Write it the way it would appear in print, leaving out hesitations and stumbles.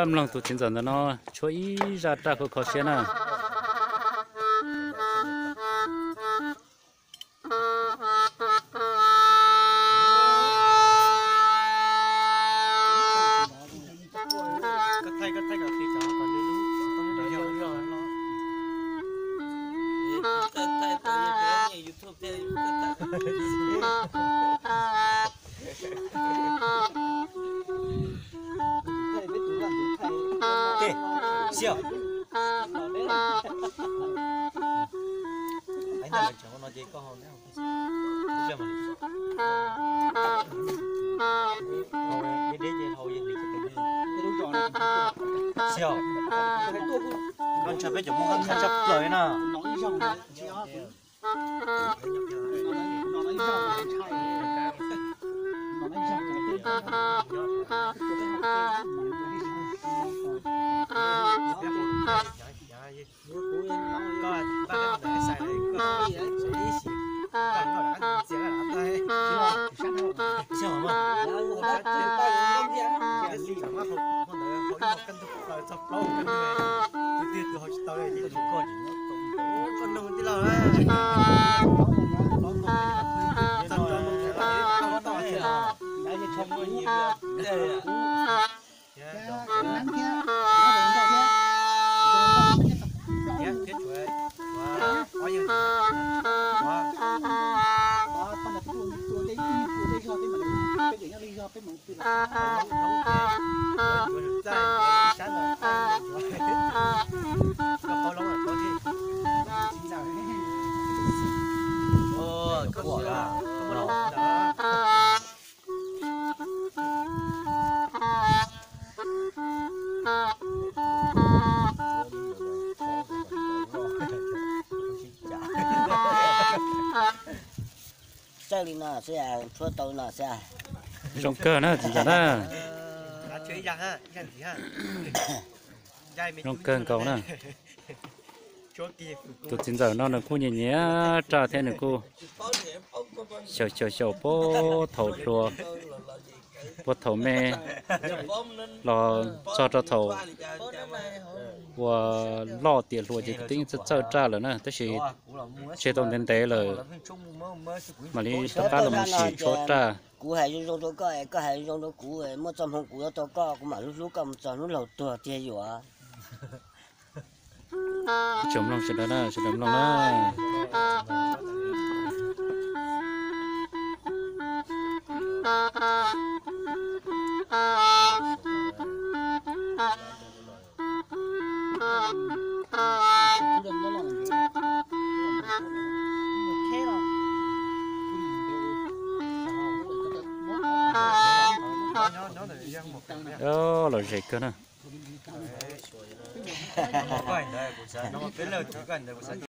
trăm lòng tụi chính dân nó cho ý ra ra của khó xé nè siêu anh ta mình chẳng có nói gì có hồn đâu siêu mà hầu đi gì hầu gì thì siêu con chụp với chúng con chụp rồi nè chơi nó sẽ thua tôi nó sẽ trong cơ nó thì là trong cơn cầu nè tụi chính giờ nó là khu nhẹ nhẹ trả thế này cô sầu bố thầu rùa bố thầu mẹ lò cho thầu và lo tiền rùa thì tính sẽ trả rồi nè tức là chế độ đến tế là mà đi tất cả là một chỉ cho trả cú hay dùng đồ có hay dùng đồ cú ấy mà trong không cú đó có cũng mà lúc cầm cho nó lâu tuổi tiền rồi à chấm lòng sẽ đó nè sẽ chấm lòng nè đó là gì cơ nè